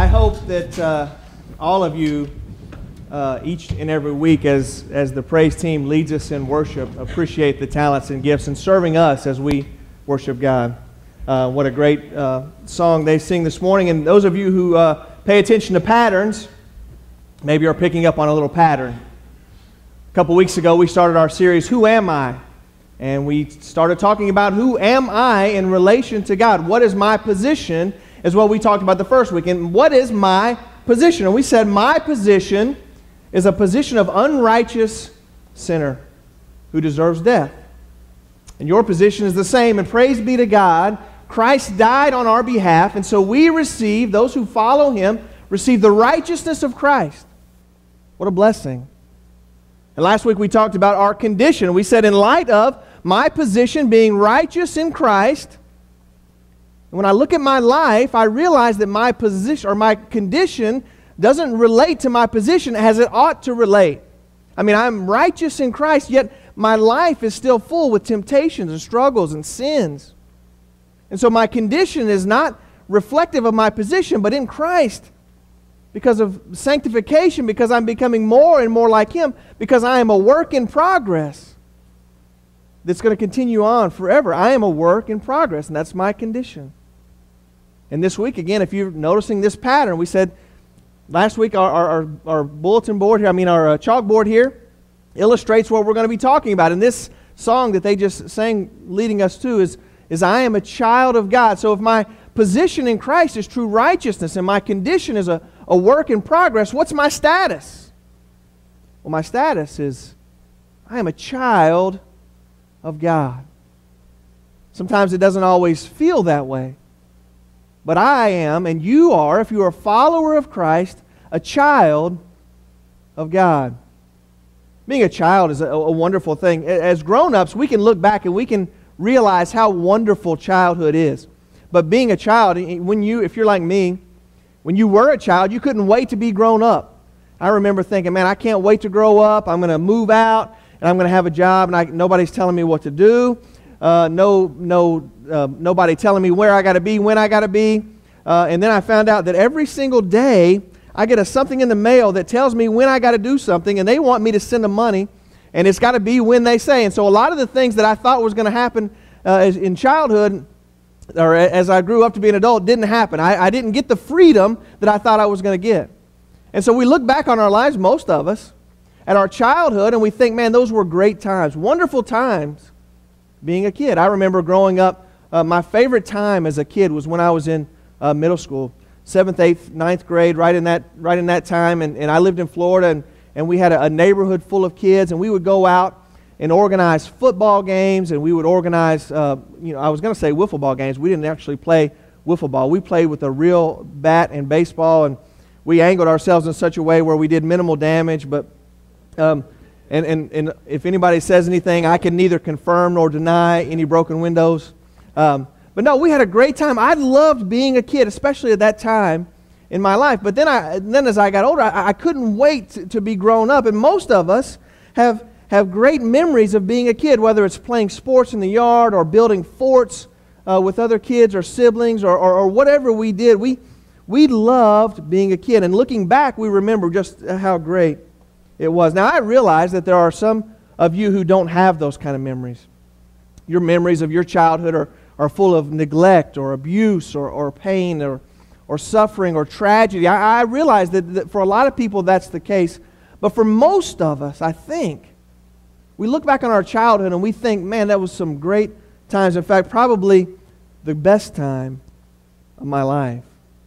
hope that all of you, each and every week, as the praise team leads us in worship, appreciate the talents and gifts in serving us as we worship God. What a great song they sing this morning. And those of you who pay attention to patterns, maybe are picking up on a little pattern. A couple weeks ago, we started our series, Who Am I? And we started talking about who am I in relation to God? What is my position is what we talked about the first week. And what is my position? And we said my position is a position of unrighteous sinner who deserves death. And your position is the same. And praise be to God, Christ died on our behalf. And so we receive, those who follow Him, receive the righteousness of Christ. What a blessing. And last week we talked about our condition. We said in light of my position being righteous in Christ, and when I look at my life, I realize that my position or my condition doesn't relate to my position as it ought to relate. I mean, I'm righteous in Christ, yet my life is still full with temptations and struggles and sins. And so my condition is not reflective of my position, but in Christ, because of sanctification, because I'm becoming more and more like Him, because I am a work in progress that's going to continue on forever. I am a work in progress, and that's my condition. And this week, again, if you're noticing this pattern, we said last week our bulletin board here, our chalkboard here, illustrates what we're going to be talking about. And this song that they just sang leading us to is I am a child of God. So if my position in Christ is true righteousness and my condition is a work in progress, what's my status? Well, my status is I am a child of God. Sometimes it doesn't always feel that way. But I am, and you are, if you are a follower of Christ, a child of God. Being a child is a wonderful thing. As grown-ups, we can look back and we can realize how wonderful childhood is. But being a child, if you're like me, when you were a child, you couldn't wait to be grown up. I remember thinking, man, I can't wait to grow up. I'm going to move out, and I'm going to have a job, and nobody's telling me what to do. Nobody telling me where I got to be, when I got to be. And then I found out that every single day I get something in the mail that tells me when I got to do something, and they want me to send them money, and it's got to be when they say. And so a lot of the things that I thought was going to happen in childhood or as I grew up to be an adult didn't happen. I didn't get the freedom that I thought I was going to get. And so we look back on our lives, most of us, at our childhood, and we think, man, those were great times, wonderful times. Being a kid. I remember growing up, my favorite time as a kid was when I was in middle school, 7th, 8th, 9th grade, right in that time. And I lived in Florida, and we had a neighborhood full of kids, and we would go out and organize football games, and we would organize, I was going to say wiffle ball games. We didn't actually play wiffle ball. We played with a real bat and baseball, and we angled ourselves in such a way where we did minimal damage, but And if anybody says anything, I can neither confirm nor deny any broken windows. But no, we had a great time. I loved being a kid, especially at that time in my life. But then as I got older, I couldn't wait to be grown up. And most of us have great memories of being a kid, whether it's playing sports in the yard or building forts with other kids or siblings or whatever we did. We loved being a kid. And looking back, we remember just how great it was. Now, I realize that there are some of you who don't have those kind of memories. Your memories of your childhood are full of neglect or abuse or pain or suffering or tragedy. I realize that for a lot of people that's the case. But for most of us, I think, we look back on our childhood and we think, man, that was some great times. In fact, probably the best time of my life.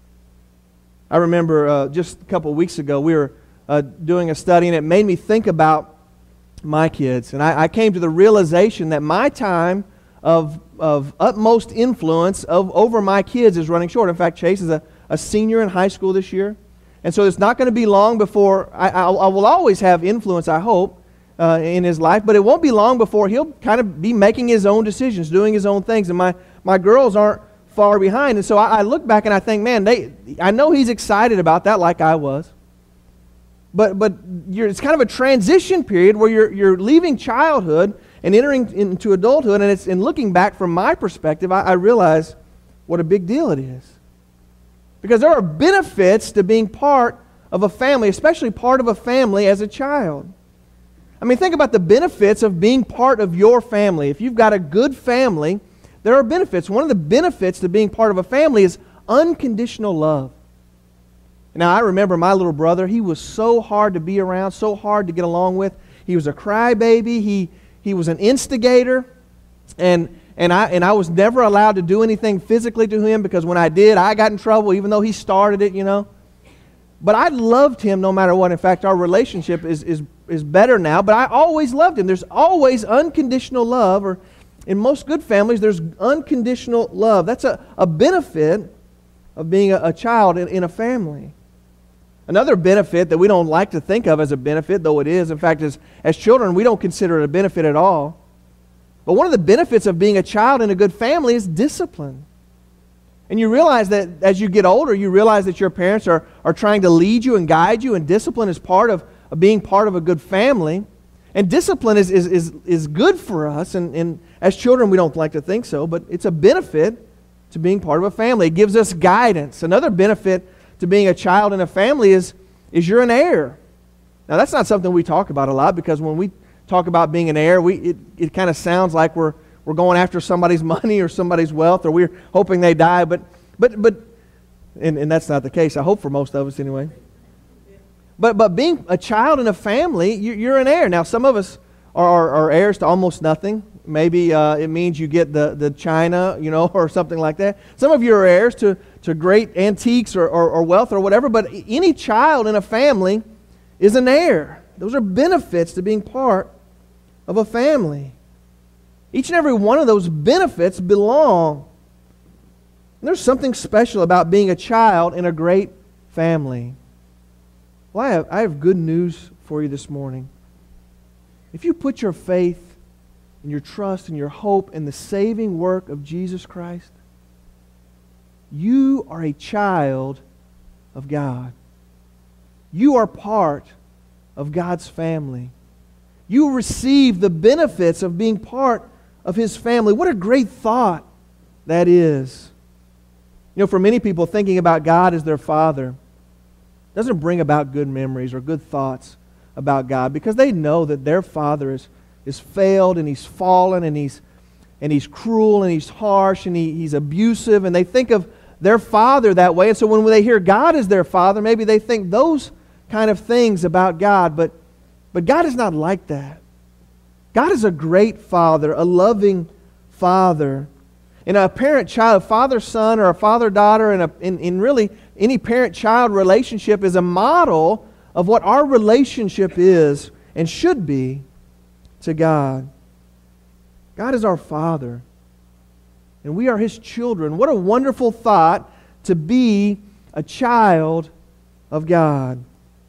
I remember just a couple of weeks ago, we were doing a study, and it made me think about my kids. And I came to the realization that my time of utmost influence over my kids is running short. In fact, Chase is a senior in high school this year. And so it's not going to be long before, I will always have influence, I hope, in his life, but it won't be long before he'll kind of be making his own decisions, doing his own things. And my girls aren't far behind. And so I look back and I think, man, I know he's excited about that like I was. But it's kind of a transition period where you're leaving childhood and entering into adulthood, and looking back from my perspective, I realize what a big deal it is. Because there are benefits to being part of a family, especially part of a family as a child. I mean, think about the benefits of being part of your family. If you've got a good family, there are benefits. One of the benefits to being part of a family is unconditional love. Now, I remember my little brother. He was so hard to be around, so hard to get along with. He was a crybaby. He was an instigator. And I was never allowed to do anything physically to him, because when I did, I got in trouble, even though he started it, you know. But I loved him no matter what. In fact, our relationship is better now, but I always loved him. There's always unconditional love, or in most good families, there's unconditional love. That's a benefit of being a child in a family. Another benefit that we don't like to think of as a benefit, though it is, in fact, as children, we don't consider it a benefit at all. But one of the benefits of being a child in a good family is discipline. And you realize that as you get older, you realize that your parents are trying to lead you and guide you, and discipline is part of being part of a good family. And discipline is good for us, and as children we don't like to think so, but it's a benefit to being part of a family. It gives us guidance. Another benefit to being a child in a family is you're an heir. Now, that's not something we talk about a lot, because when we talk about being an heir, it kind of sounds like we're going after somebody's money or somebody's wealth, or we're hoping they die, but that's not the case. I hope for most of us anyway. But being a child in a family, you're an heir. Now, some of us are heirs to almost nothing. Maybe it means you get the china, you know, or something like that. Some of you are heirs to great antiques or wealth or whatever, but any child in a family is an heir. Those are benefits to being part of a family. Each and every one of those benefits belong. And there's something special about being a child in a great family. Well, I have good news for you this morning. If you put your faith and your trust and your hope in the saving work of Jesus Christ, you are a child of God. You are part of God's family. You receive the benefits of being part of His family. What a great thought that is. You know, for many people, thinking about God as their Father doesn't bring about good memories or good thoughts about God, because they know that their Father is failed, and He's fallen, and He's cruel, and He's harsh, and He's abusive, and they think of their Father that way. And so when they hear God as their Father, maybe they think those kind of things about God, but God is not like that. God is a great Father, a loving Father. In a parent-child, father-son, or a father-daughter, and really any parent-child relationship is a model of what our relationship is and should be to God. God is our Father, and we are His children. What a wonderful thought to be a child of God.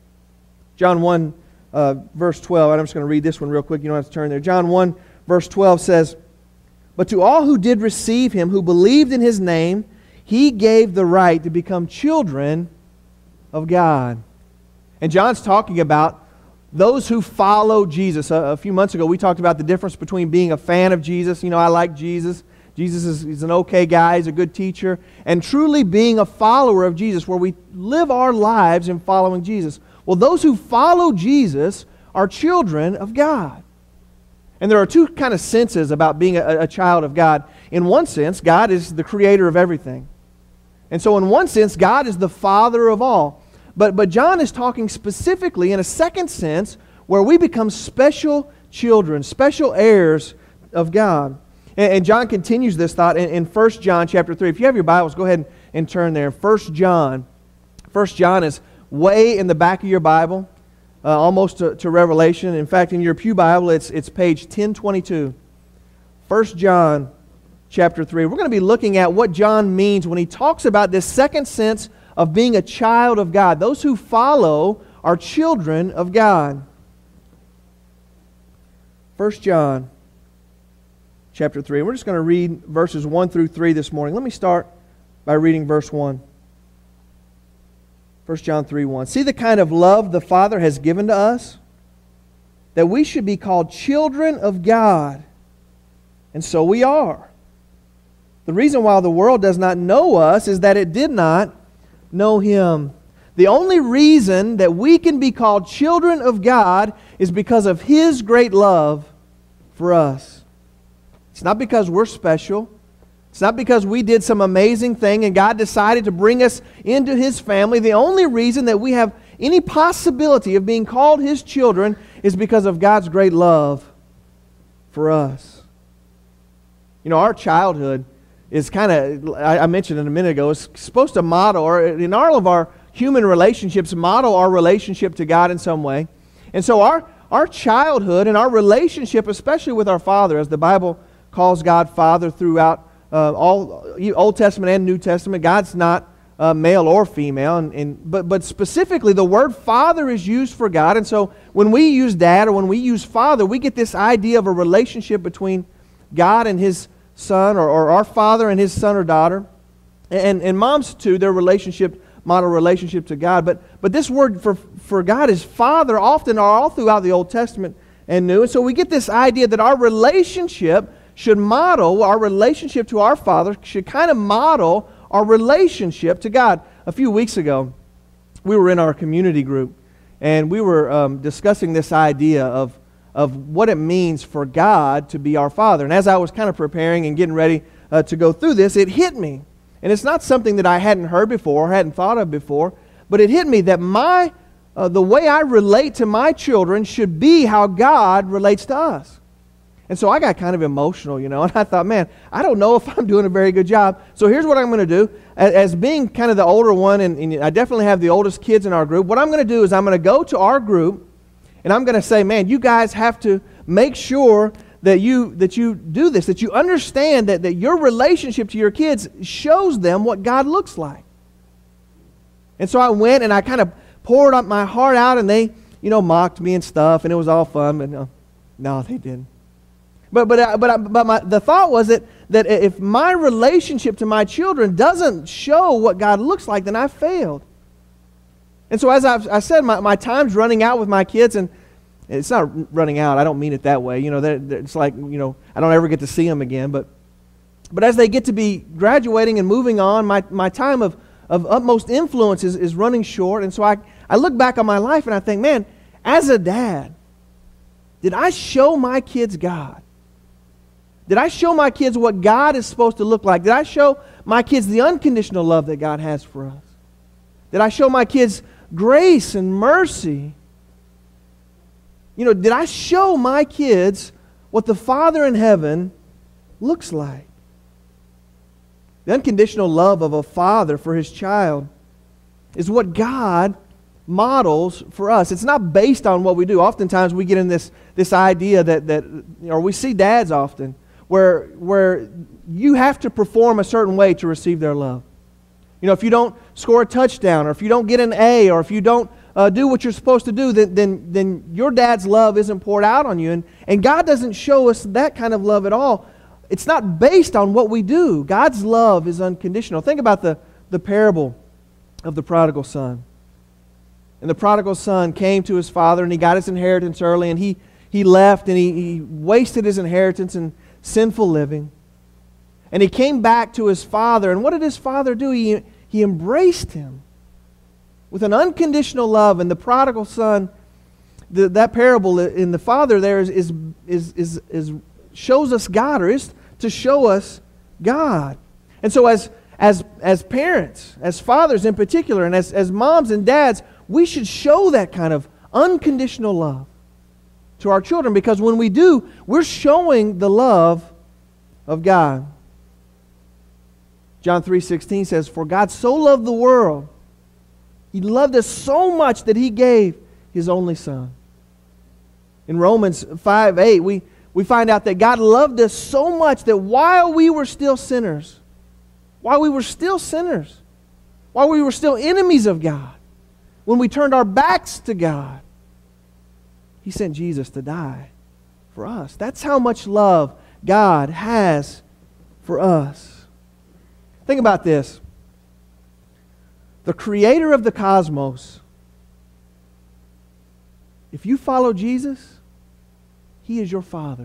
John 1, verse 12. I'm just going to read this one real quick. You don't have to turn there. John 1, verse 12 says, "But to all who did receive Him, who believed in His name, He gave the right to become children of God." And John's talking about those who follow Jesus. A few months ago, we talked about the difference between being a fan of Jesus. You know, I like Jesus. Jesus is an okay guy. He's a good teacher. And truly being a follower of Jesus, where we live our lives in following Jesus. Well, those who follow Jesus are children of God. And there are two kind of senses about being a child of God. In one sense, God is the creator of everything. And so in one sense, God is the Father of all. But John is talking specifically in a second sense where we become special children, special heirs of God. And John continues this thought in 1 John chapter 3. If you have your Bibles, go ahead and turn there. 1 John. 1 John is way in the back of your Bible, almost to Revelation. In fact, in your pew Bible, it's page 1022. 1 John chapter 3. We're going to be looking at what John means when he talks about this second sense of being a child of God. Those who follow are children of God. 1 John chapter 3. We're just going to read verses 1 through 3 this morning. Let me start by reading verse 1. 1 John 3:1. "See the kind of love the Father has given to us, that we should be called children of God. And so we are. The reason why the world does not know us is that it did not know Him. The only reason that we can be called children of God is because of His great love for us. It's not because we're special. It's not because we did some amazing thing and God decided to bring us into His family. The only reason that we have any possibility of being called His children is because of God's great love for us. You know, our childhood is kind of, I mentioned it a minute ago, is supposed to model, or in all of our human relationships, model our relationship to God in some way. And so our childhood and our relationship, especially with our Father, as the Bible calls God Father throughout all Old Testament and New Testament, God's not male or female, but specifically the word Father is used for God. And so when we use Dad or when we use Father, we get this idea of a relationship between God and His Son, or our Father and His son or daughter. And moms too, their relationship, model relationship to God. But this word for God is Father, often all throughout the Old Testament and New. And so we get this idea that our relationship should model, our relationship to our Father should kind of model our relationship to God. A few weeks ago, we were in our community group, and we were discussing this idea of what it means for God to be our Father. And as I was kind of preparing and getting ready to go through this, it hit me. And it's not something that I hadn't heard before or hadn't thought of before, but it hit me that the way I relate to my children should be how God relates to us. And so I got kind of emotional, and I thought, man, I don't know if I'm doing a very good job. So here's what I'm going to do. As being kind of the older one, and I definitely have the oldest kids in our group, what I'm going to do is I'm going to go to our group, and I'm going to say, man, you guys have to make sure that you do this, that you understand that your relationship to your kids shows them what God looks like. And so I went and I kind of poured up my heart out, and they, mocked me and stuff, and it was all fun, but no, they didn't. But the thought was that if my relationship to my children doesn't show what God looks like, then I failed. And so as I said, my time's running out with my kids, and it's not running out. I don't mean it that way. It's like, I don't ever get to see them again. But as they get to be graduating and moving on, my time of utmost influence is running short. And so I look back on my life and I think, man, as a dad, did I show my kids God? Did I show my kids what God is supposed to look like? Did I show my kids the unconditional love that God has for us? Did I show my kids grace and mercy? Did I show my kids what the Father in heaven looks like? The unconditional love of a father for his child is what God models for us. It's not based on what we do. Oftentimes we get in this idea that or we see dads often, where you have to perform a certain way to receive their love. If you don't score a touchdown, or if you don't get an A, or if you don't do what you're supposed to do, then your dad's love isn't poured out on you. And God doesn't show us that kind of love at all. It's not based on what we do. God's love is unconditional. Think about the parable of the prodigal son. And the prodigal son came to his father, and he got his inheritance early, and he left, and he wasted his inheritance in sinful living. And he came back to his father, and what did his father do? He embraced him with an unconditional love. And the prodigal son, that parable in the father there is shows us God, or is to show us God. And so as parents, as fathers in particular, and as moms and dads, we should show that kind of unconditional love to our children, because when we do, we're showing the love of God. John 3:16 says, "For God so loved the world, He loved us so much that He gave His only Son." In Romans 5:8, we find out that God loved us so much that while we were still sinners, while we were still enemies of God, when we turned our backs to God, He sent Jesus to die for us. That's how much love God has for us. Think about this. The creator of the cosmos, if you follow Jesus, He is your Father.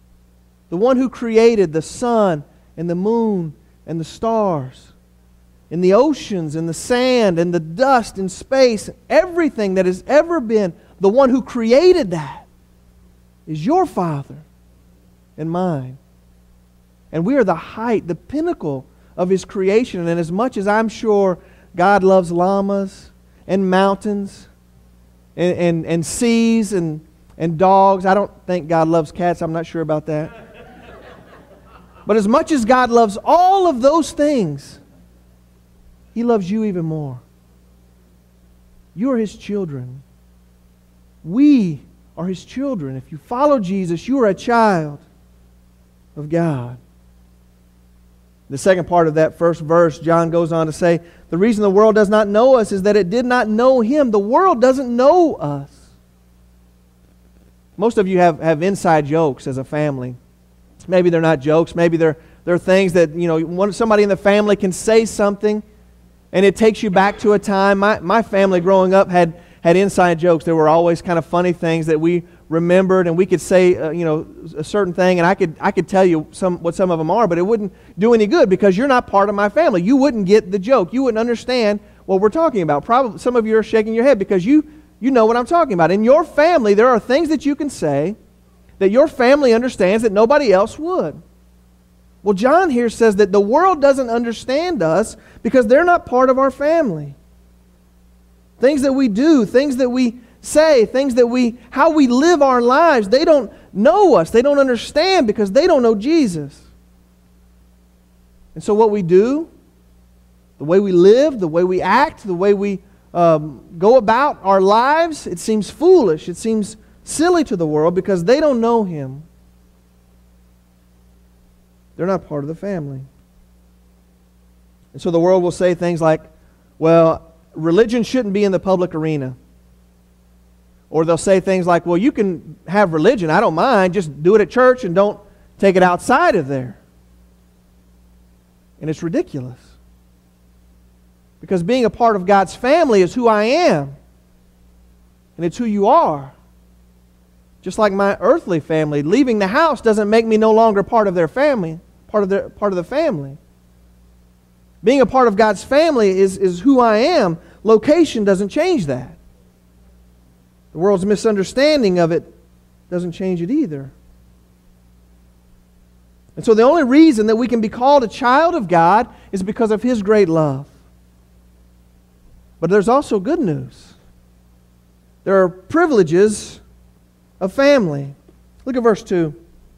The one who created the sun and the moon and the stars. in the oceans, in the sand, in the dust, in space, everything that has ever been, the one who created that is your Father and mine. And we are the height, the pinnacle of His creation. And as much as I'm sure God loves llamas and mountains and seas and dogs, I don't think God loves cats. I'm not sure about that. But as much as God loves all of those things, He loves you even more. You are His children. We are His children. If you follow Jesus, you are a child of God. The second part of that first verse, John goes on to say, the reason the world does not know us is that it did not know Him. The world doesn't know us. Most of you have inside jokes as a family. Maybe they're not jokes. Maybe they're things that, somebody in the family can say something and it takes you back to a time. My family growing up had inside jokes. There were always kind of funny things that we remembered, and we could say, a certain thing, and I could tell you what some of them are, but it wouldn't do any good because you're not part of my family. You wouldn't get the joke. You wouldn't understand what we're talking about. Probably some of you are shaking your head because you know what I'm talking about. In your family, there are things that you can say that your family understands that nobody else would. Well, John here says that the world doesn't understand us because they're not part of our family. Things that we do, things that we say, how we live our lives, they don't know us. They don't understand because they don't know Jesus. And so what we do, the way we live, the way we act, the way we go about our lives, it seems foolish. It seems silly to the world because they don't know Him. They're not part of the family. And so the world will say things like, well, religion shouldn't be in the public arena. Or they'll say things like, well, you can have religion, I don't mind, just do it at church and don't take it outside of there. And it's ridiculous. Because being a part of God's family is who I am. And it's who you are. Just like my earthly family, leaving the house doesn't make me no longer part of their family, part of the family. Being a part of God's family is who I am. Location doesn't change that. The world's misunderstanding of it doesn't change it either. And so the only reason that we can be called a child of God is because of His great love. But there's also good news. There are privileges of family. Look at verse 2.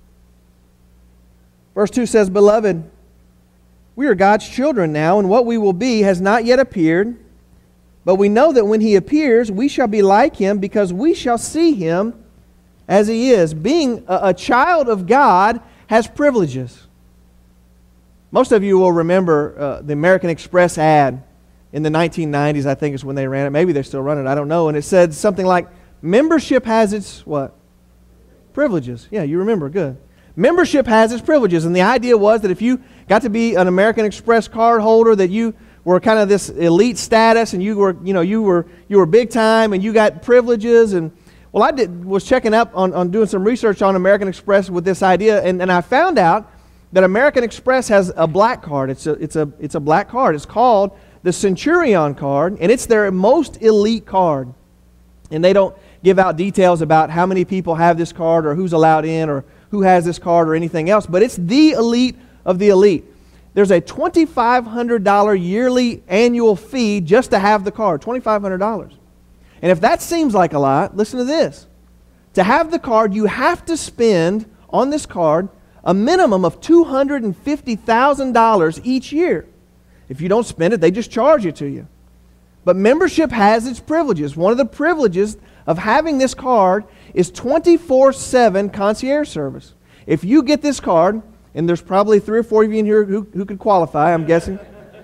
Verse 2 says, Beloved, we are God's children now, and what we will be has not yet appeared. But we know that when He appears, we shall be like Him, because we shall see Him as He is. Being a child of God has privileges. Most of you will remember the American Express ad in the 1990s, I think is when they ran it. Maybe they're still running it, I don't know. And it said something like, membership has its what? Privileges. Yeah, you remember. Good. Membership has its privileges. And the idea was that if you got to be an American Express card holder, that you were kind of this elite status, and you were big time, and you got privileges. And well, I was checking up on doing some research on American Express with this idea, and I found out that American Express has a black card. It's a black card. It's called the Centurion card, and it's their most elite card. And they don't give out details about how many people have this card or who's allowed in or who has this card or anything else, but it's the elite of the elite. There's a $2,500 yearly annual fee just to have the card, $2,500. And if that seems like a lot, listen to this. To have the card, you have to spend on this card a minimum of $250,000 each year. If you don't spend it, they just charge it to you. But membership has its privileges. One of the privileges of having this card is 24/7 concierge service. If you get this card, and there's probably 3 or 4 of you in here who could qualify, I'm guessing.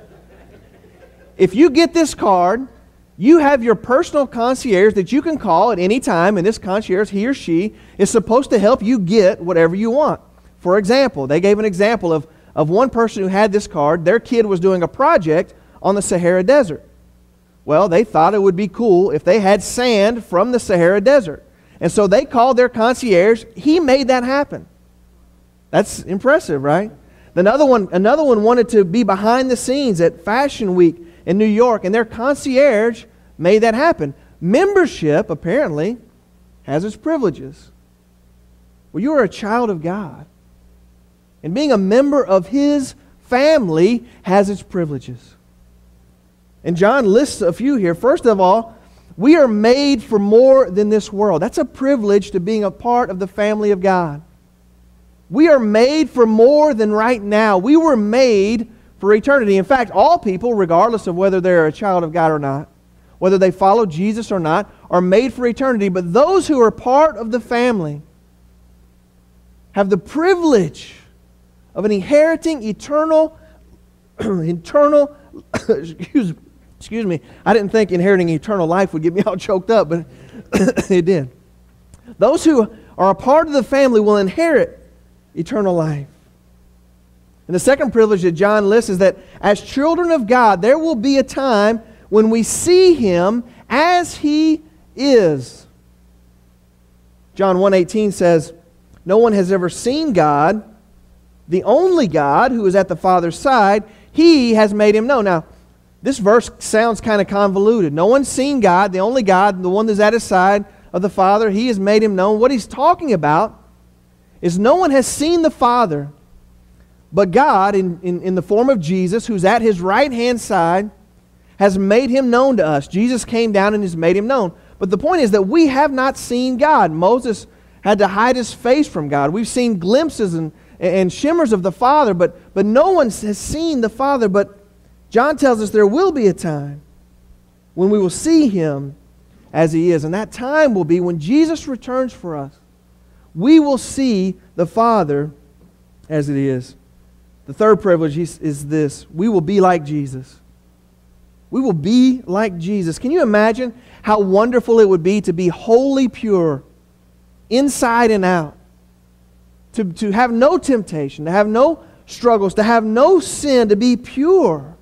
If you get this card, you have your personal concierge that you can call at any time, and this concierge, he or she, is supposed to help you get whatever you want. For example, they gave an example of one person who had this card. Their kid was doing a project on the Sahara Desert. Well, they thought it would be cool if they had sand from the Sahara Desert. And so they called their concierge. He made that happen. That's impressive, right? Another one wanted to be behind the scenes at Fashion Week in New York, and their concierge made that happen. Membership, apparently, has its privileges. Well, you are a child of God. And being a member of His family has its privileges. And John lists a few here. First of all, we are made for more than this world. That's a privilege to being a part of the family of God. We are made for more than right now. We were made for eternity. In fact, all people, regardless of whether they're a child of God or not, whether they follow Jesus or not, are made for eternity. But those who are part of the family have the privilege of inheriting eternal, excuse me, I didn't think inheriting eternal life would get me all choked up, but it did. Those who are a part of the family will inherit eternal life. And the second privilege that John lists is that as children of God, there will be a time when we see Him as He is. John 1:18 says, "No one has ever seen God, the only God who is at the Father's side. He has made Him known." Now, this verse sounds kind of convoluted. No one's seen God, the only God, the one that's at His side of the Father. He has made Him known. What He's talking about is no one has seen the Father, but God, in the form of Jesus, who's at His right-hand side, has made Him known to us. Jesus came down and has made Him known. But the point is that we have not seen God. Moses had to hide his face from God. We've seen glimpses and shimmers of the Father, but no one has seen the Father. But John tells us there will be a time when we will see Him as He is. And that time will be when Jesus returns for us. We will see the Father as it is. The third privilege is this: we will be like Jesus. We will be like Jesus. Can you imagine how wonderful it would be to be wholly pure, inside and out? To have no temptation, to have no struggles, to have no sin, to be pure.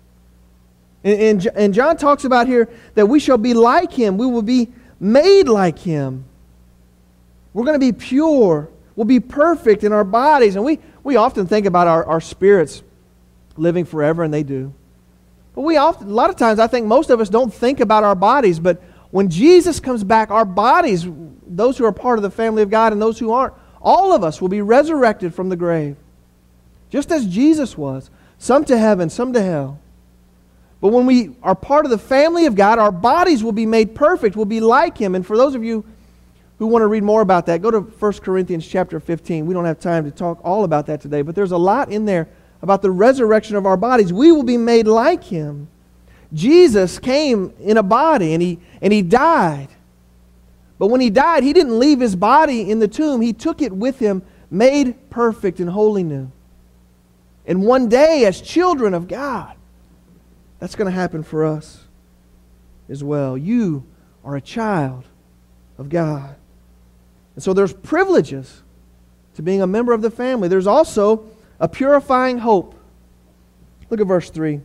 And John talks about here that we shall be like Him. We will be made like Him. We're going to be pure. We'll be perfect in our bodies. And we often think about our spirits living forever, and they do. But a lot of times, I think most of us don't think about our bodies. But when Jesus comes back, our bodies, those who are part of the family of God and those who aren't, all of us will be resurrected from the grave. Just as Jesus was. Some to heaven, some to hell. But when we are part of the family of God, our bodies will be made perfect. We'll be like Him. And for those of you who want to read more about that, go to 1 Corinthians chapter 15. We don't have time to talk all about that today, but there's a lot in there about the resurrection of our bodies. We will be made like Him. Jesus came in a body and he died. But when He died, He didn't leave His body in the tomb. He took it with Him, made perfect and wholly new. And one day, as children of God, that's going to happen for us as well. You are a child of God. And so there's privileges to being a member of the family. There's also a purifying hope. Look at verse 3.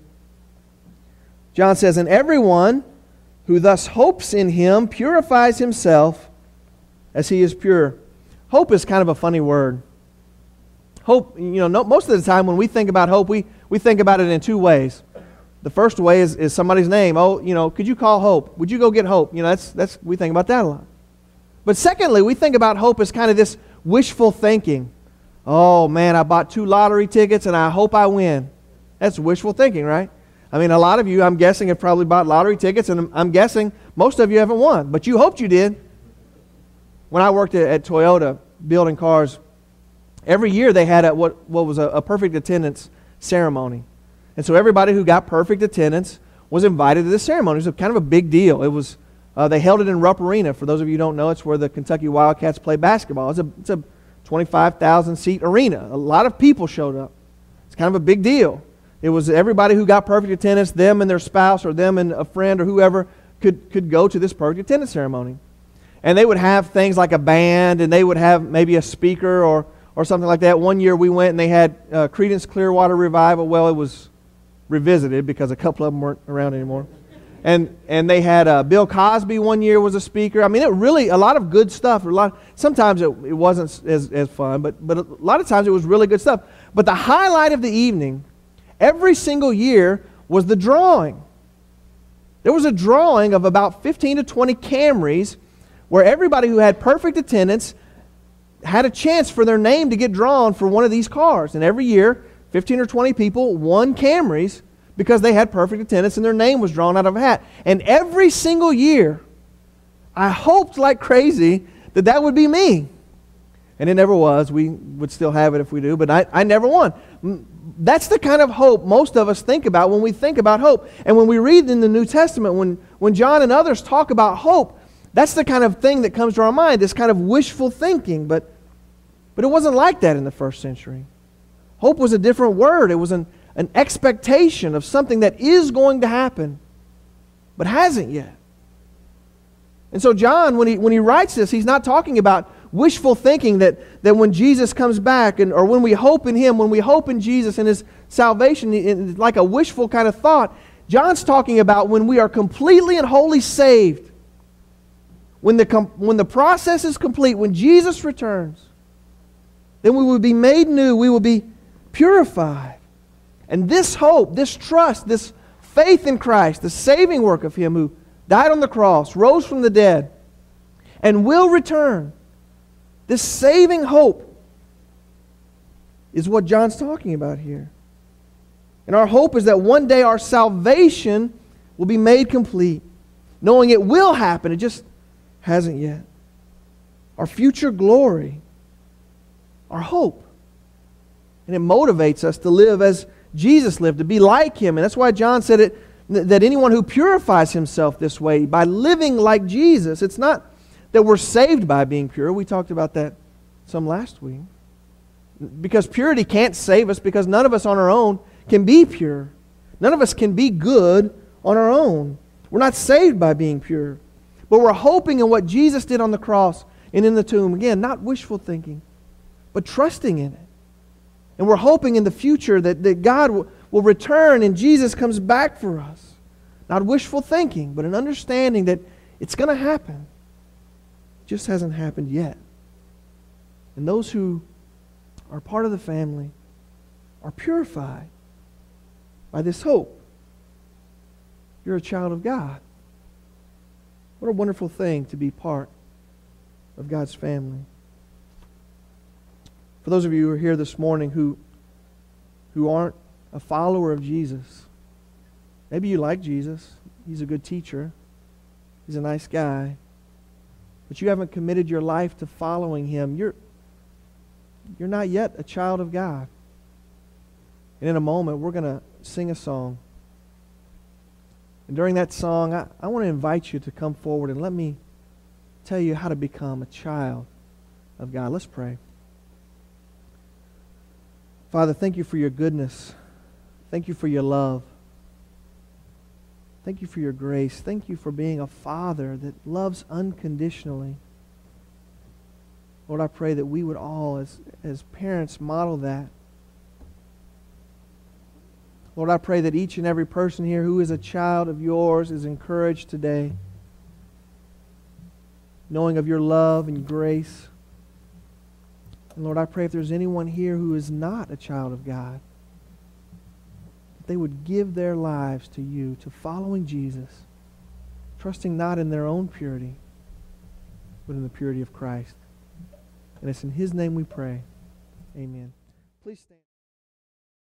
John says, "And everyone who thus hopes in Him purifies himself as He is pure." Hope is kind of a funny word. Hope, most of the time when we think about hope, we think about it in two ways. The first way is somebody's name. Oh, could you call Hope? Would you go get Hope? That's we think about that a lot. But secondly, we think about hope as kind of this wishful thinking. Oh man, I bought 2 lottery tickets and I hope I win. That's wishful thinking, right? I mean, a lot of you, I'm guessing, have probably bought lottery tickets, and I'm guessing most of you haven't won, but you hoped you did. When I worked at Toyota building cars, every year they had what was a perfect attendance ceremony. And so everybody who got perfect attendance was invited to this ceremony. It was kind of a big deal. It was they held it in Rupp Arena. For those of you who don't know, it's where the Kentucky Wildcats play basketball. It's a 25,000 seat arena. A lot of people showed up. It's kind of a big deal. It was everybody who got perfect attendance, them and their spouse or them and a friend or whoever could go to this perfect attendance ceremony. And they would have things like a band, and they would have maybe a speaker or something like that. One year we went and they had Creedence Clearwater Revival. Well, it was revisited because a couple of them weren't around anymore. And they had Bill Cosby one year was a speaker. I mean, it really, a lot of good stuff. Sometimes it wasn't as fun, but a lot of times it was really good stuff. But the highlight of the evening, every single year, was the drawing. There was a drawing of about 15 to 20 Camrys where everybody who had perfect attendance had a chance for their name to get drawn for one of these cars. And every year, 15 or 20 people won Camrys because they had perfect attendance and their name was drawn out of a hat. And every single year, I hoped like crazy that that would be me. And it never was. We would still have it if we do, but I never won. That's the kind of hope most of us think about when we think about hope. And when we read in the New Testament, when John and others talk about hope, that's the kind of thing that comes to our mind, this kind of wishful thinking. But it wasn't like that in the first century. Hope was a different word. It was an expectation of something that is going to happen, but hasn't yet. And so John, when he writes this, he's not talking about wishful thinking that when Jesus comes back, or when we hope in Him, when we hope in Jesus and His salvation, it's like a wishful kind of thought. John's talking about when we are completely and wholly saved, when the process is complete, when Jesus returns, then we will be made new, we will be purified. And this hope, this trust, this faith in Christ, the saving work of Him who died on the cross, rose from the dead, and will return, this saving hope is what John's talking about here. And our hope is that one day our salvation will be made complete, knowing it will happen, it just hasn't yet. Our future glory, our hope. And it motivates us to live as Jesus lived, to be like Him. And that's why John said it, that anyone who purifies himself this way, by living like Jesus, it's not that we're saved by being pure. We talked about that some last week. Because purity can't save us, because none of us on our own can be pure. None of us can be good on our own. We're not saved by being pure. But we're hoping in what Jesus did on the cross and in the tomb. Again, not wishful thinking, but trusting in it. And we're hoping in the future that God will return and Jesus comes back for us. Not wishful thinking, but an understanding that it's going to happen. It just hasn't happened yet. And those who are part of the family are purified by this hope. You're a child of God. What a wonderful thing to be part of God's family. For those of you who are here this morning who aren't a follower of Jesus, maybe you like Jesus. He's a good teacher. He's a nice guy. But you haven't committed your life to following Him. You're not yet a child of God. And in a moment, we're going to sing a song. And during that song, I want to invite you to come forward and let me tell you how to become a child of God. Let's pray. Father, thank You for Your goodness. Thank You for Your love. Thank You for Your grace. Thank You for being a Father that loves unconditionally. Lord, I pray that we would all, as parents, model that. Lord, I pray that each and every person here who is a child of Yours is encouraged today, knowing of Your love and grace. And Lord, I pray if there's anyone here who is not a child of God, that they would give their lives to You, to following Jesus, trusting not in their own purity, but in the purity of Christ. And it's in His name we pray. Amen. Please stand.